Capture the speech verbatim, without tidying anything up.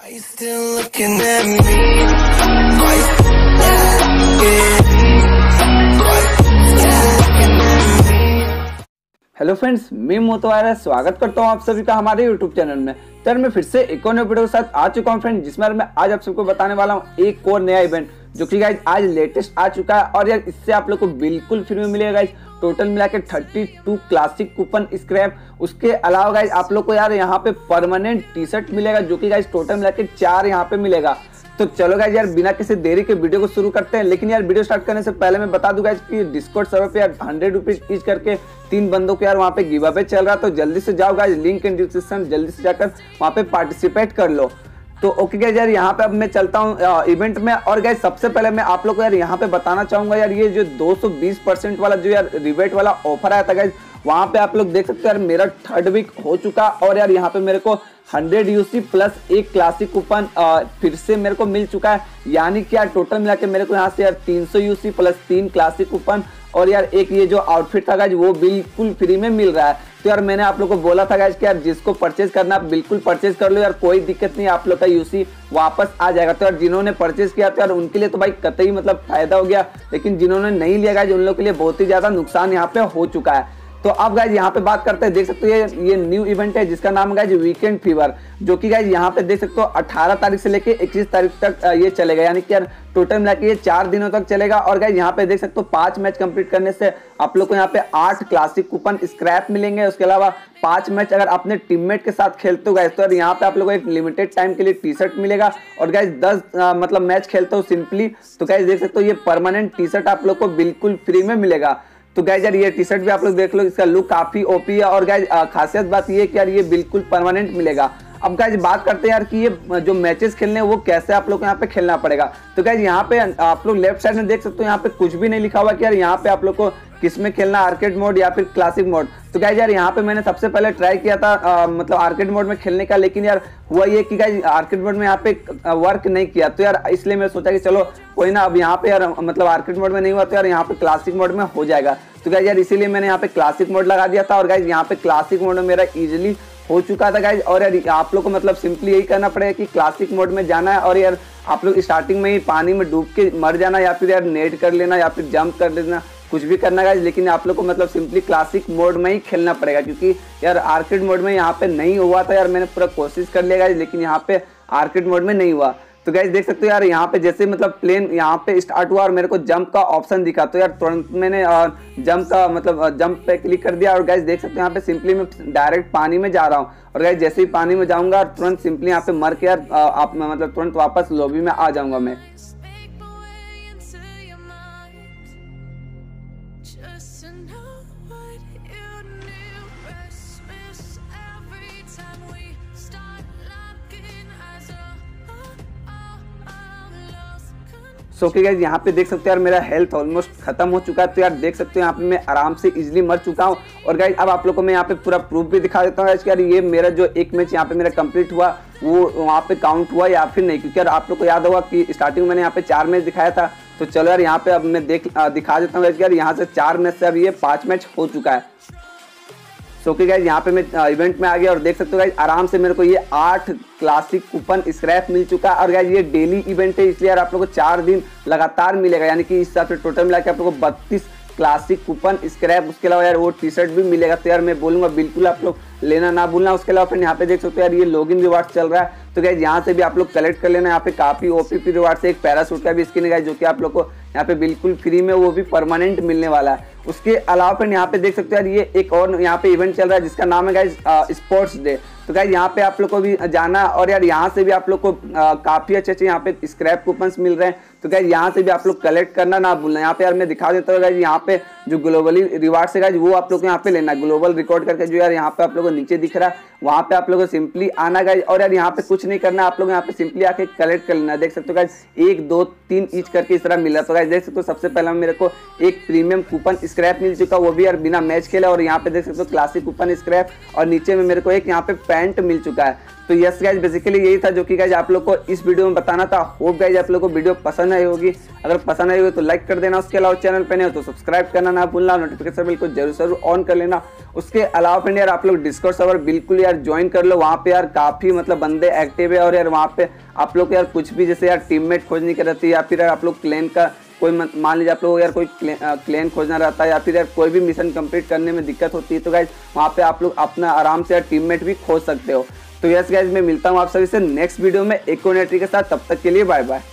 Are you still looking at me? Are you still looking at me? Hello friends, मैं मोतो स्वागत करता हूं आप सभी का हमारे यूट्यूब चैनल में। तो मैं फिर से एक और नए वीडियो के साथ आ चुका हूं फ्रेंड, जिसमें मैं आज आप सबको बताने वाला हूं एक और नया इवेंट जो कि गाइज आज लेटेस्ट आ चुका है। और यार इससे आप लोग को बिल्कुल फ्री में मिलेगा गाइज, टोटल मिला के thirty two classic coupon scrap. उसके अलावा गाइज आप लोग को यार यहाँ पे परमानेंट टी शर्ट मिलेगा जो कि गाइज टोटल मिला के चार यहाँ पे मिलेगा। तो चलो गाइज यार बिना किसी देरी के वीडियो को शुरू करते हैं। लेकिन यार वीडियो स्टार्ट करने से पहले मैं बता दूं गाइज कि डिस्कॉर्ड सर्वर पे यार हंड्रेड रुपीज ईच करके तीन बंदों को यार वहाँ पे गिव अवे चल रहा है। तो जल्दी से जाओ गाइज, लिंक इन डिस्क्रिप्शन, जल्दी से जाकर वहाँ पे पार्टिसिपेट कर लो। तो ओके गाइज यार यहाँ पे अब मैं चलता हूँ इवेंट में। और गाइज सबसे पहले मैं आप लोग को यार यहाँ पे बताना चाहूंगा यार ये जो दो सौ बीस परसेंट वाला जो यार रिबेट वाला ऑफर आया था गाइज, वहाँ पे आप लोग देख सकते हो यार मेरा थर्ड वीक हो चुका। और यार यहाँ पे मेरे को हंड्रेड यूसी प्लस एक क्लासिक कूपन फिर से मेरे को मिल चुका है। यानी कि यार टोटल मिला के मेरे को यहाँ से यार तीन सौ यूसी प्लस तीन क्लासिक कूपन और यार एक ये जो आउटफिट था गाइज वो बिल्कुल फ्री में मिल रहा है। तो यार मैंने आप लोग को बोला था गाइज कि यार जिसको परचेज करना आप बिल्कुल परचेज कर लो यार, कोई दिक्कत नहीं, आप लोग का यूसी वापस आ जाएगा। तो यार जिन्होंने परचेज किया तो यार उनके लिए तो भाई कतई मतलब फायदा हो गया, लेकिन जिन्होंने नहीं लिया गाइज उन लोग के लिए बहुत ही ज्यादा नुकसान यहाँ पे हो चुका है। तो अब गाइज यहाँ पे बात करते हैं, देख सकते हो ये ये न्यू इवेंट है जिसका नाम गाइज वीकेंड फीवर, जो कि गाइज यहाँ पे देख सकते हो अठारह तारीख से लेके इक्कीस तारीख तक ये चलेगा। यानी कि यार टोटल मिला के ये चार दिनों तक चलेगा। और गाइज यहाँ पे देख सकते हो पांच मैच कंप्लीट करने से आप लोग को यहाँ पे आठ क्लासिक कूपन स्क्रैप मिलेंगे। उसके अलावा पांच मैच अगर अपने टीममेट के साथ खेलते हो गाइज तो यार यहाँ पे आप लोग को एक लिमिटेड टाइम के लिए टी शर्ट मिलेगा। और गाइज दस मतलब मैच खेलते हो सिंपली तो गाइज देख सकते हो ये परमानेंट टी शर्ट आप लोग को बिल्कुल फ्री में मिलेगा। तो गाइज यार ये टी शर्ट भी आप लोग देख लो, इसका लुक काफी ओपी है। और गाइज खासियत बात ये है कि यार ये बिल्कुल परमानेंट मिलेगा। अब गाइज बात करते हैं यार कि ये जो मैचेस खेलने हैं वो कैसे आप लोग को यहाँ पे खेलना पड़ेगा। तो गाइज यहाँ पे आप लोग लेफ्ट साइड में देख सकते हो यहाँ पे कुछ भी नहीं लिखा हुआ कि यार यहाँ पे आप लोग को किसमें खेलना, आर्केड मोड या फिर क्लासिक मोड। तो गाइज यार यहाँ पे मैंने सबसे पहले ट्राई किया था आ, मतलब आर्केड मोड में खेलने का, लेकिन यार हुआ ये कि गाइज आर्केड मोड में यहाँ पे वर्क नहीं किया। तो यार इसलिए मैं सोचा कि चलो कोई ना, अब यहाँ पे यार मतलब आर्केड मोड में नहीं हुआ तो यार यहाँ पे क्लासिक मोड में हो जाएगा। तो गाइज यार इसीलिए मैंने यहाँ पे क्लासिक मोड लगा दिया था। और गाइज यहाँ पे क्लासिक मोड में मेरा इजिली हो चुका था गाइज। और यार आप लोग को मतलब सिंपली यही करना पड़ेगा कि क्लासिक मोड में जाना है और यार आप लोग स्टार्टिंग में ही पानी में डूब के मर जाना या फिर यार नेट कर लेना या फिर जंप कर लेना, कुछ भी करना गाइज। लेकिन आप लोग को मतलब सिंपली क्लासिक मोड में ही खेलना पड़ेगा, क्योंकि यार आर्केड मोड में यहाँ पे नहीं हुआ था। यार मैंने पूरा कोशिश कर लिया गाइज, लेकिन यहाँ पे आर्केड मोड में नहीं हुआ। तो गाइज देख सकते हो यार यहाँ पे जैसे मतलब प्लेन यहाँ पे स्टार्ट हुआ और मेरे को जंप का ऑप्शन दिखा, तो यार तुरंत मैंने जंप का मतलब जंप पे क्लिक कर दिया। और गाइज देख सकते हो यहाँ पे सिंपली मैं डायरेक्ट पानी में जा रहा हूँ। और गाइज जैसे ही पानी में जाऊंगा तुरंत सिंपली यहाँ पे मर के यार आप मतलब तुरंत वापस लॉबी में आ जाऊंगा मैं। सो okay गाइज यहाँ पे देख सकते हो यार मेरा हेल्थ ऑलमोस्ट खत्म हो चुका है। तो यार देख सकते हो यहाँ पे मैं आराम से इजीली मर चुका हूँ। और गाइज अब आप लोग को मैं यहाँ पे पूरा प्रूफ भी दिखा देता हूँ गाइज कि यार ये मेरा जो एक मैच यहाँ पे मेरा कंप्लीट हुआ वो वहाँ पे काउंट हुआ या फिर नहीं। क्योंकि यार आप लोग को याद होगा कि स्टार्टिंग में मैंने यहाँ पे चार मैच दिखाया था। तो चलो यार यहाँ पे अब मैं देख दिखा देता हूँ यार यहाँ से चार मैच से अब ये पाँच मैच हो चुका है। सो कि गाइज यहाँ पे मैं इवेंट में आ गया और देख सकते हो गाइज आराम से मेरे को ये आठ क्लासिक कूपन स्क्रैप मिल चुका है। और गाइज ये डेली इवेंट है, इसलिए यार आप लोगों को चार दिन लगातार मिलेगा। यानी कि इस हिसाब से टोटल मिला के आप लोगों को बत्तीस क्लासिक कूपन स्क्रैप, उसके अलावा यार वो टी शर्ट भी मिलेगा। तो यार मैं बोलूंगा बिल्कुल आप लोग लेना ना भूलना। उसके अलावा फिर यहाँ पे देख सकते हो यार ये लॉगिन रिवार्ड चल रहा है। तो गाइज यहाँ से भी आप लोग कलेक्ट कर लेना। यहाँ पे काफी ओपीपी रिवार्ड से एक पैरासूट का भी स्किन है गाइज, जो कि आप लोग को यहाँ पे बिल्कुल फ्री में वो भी परमानेंट मिलने वाला है। उसके अलावा फिर यहाँ पे देख सकते हो यार ये एक और यहाँ पे इवेंट चल रहा है जिसका नाम है गाइज स्पोर्ट्स डे। तो गाइज यहाँ पे आप लोग को भी जाना और यार यहाँ से भी आप लोग को आ, काफी अच्छे अच्छे यहाँ पे स्क्रैप कूपन्स मिल रहे हैं। तो गाइज यहाँ से भी आप लोग कलेक्ट करना ना भूलना। यहाँ पे यार मैं दिखा देता हूँ गाइज यहाँ पे जो ग्लोबली रिवार्ड है गाइज वो आप लोग को यहाँ पे लेना, ग्लोबल रिकॉर्ड करके जो यार यहाँ पे आप लोग को नीचे दिख रहा है वहाँ पे आप लोग को सिंपली आना गाइज। और यार यहाँ पे कुछ नहीं करना, आप लोग यहाँ पे सिंपली आके कलेक्ट कर लेना। देख सकते हो गाइज एक दो तीन ईच करके इस तरह मिल रहा है। तो गाइज देख सकते हो सबसे पहले मेरे को एक प्रीमियम कूपन स्क्रैप मिल चुका, वो भी यार बिना मैच खेला। और यहाँ पे देख सकते हो क्लासिक कूपन स्क्रैप और नीचे में मेरे को एक यहाँ पे पैंट मिल चुका है। तो यस गाइज बेसिकली यही था जो कि गाइज आप लोग को इस वीडियो में बताना था। होप गाइज आप लोग को वीडियो पसंद आई होगी। अगर पसंद आई होगी तो लाइक कर देना, उसके अलावा चैनल पे नहीं हो तो सब्सक्राइब करना ना भूलना, नोटिफिकेशन बिल को जरूर जरूर ऑन कर लेना। उसके अलावा फ्रेंड यार आप लोग डिस्कॉर्ड सर्वर बिल्कुल यार ज्वाइन कर लो, वहाँ पे यार काफी मतलब बंदे एक्टिव है और यार वहाँ पे आप लोग यार कुछ भी जैसे यार टीममेट खोजने की रहती है या फिर यार आप लोग क्लेन का कोई मान लीजिए आप लोग यार कोई क्लेन खोजना रहता है या फिर यार कोई भी मिशन कंप्लीट करने में दिक्कत होती है तो गाइज वहाँ पे आप लोग अपना आराम से यार टीममेट भी खोज सकते हो। तो यस गाइज मैं मिलता हूँ आप सभी से नेक्स्ट वीडियो में एक और नई ट्रिक के साथ, तब तक के लिए बाय बाय।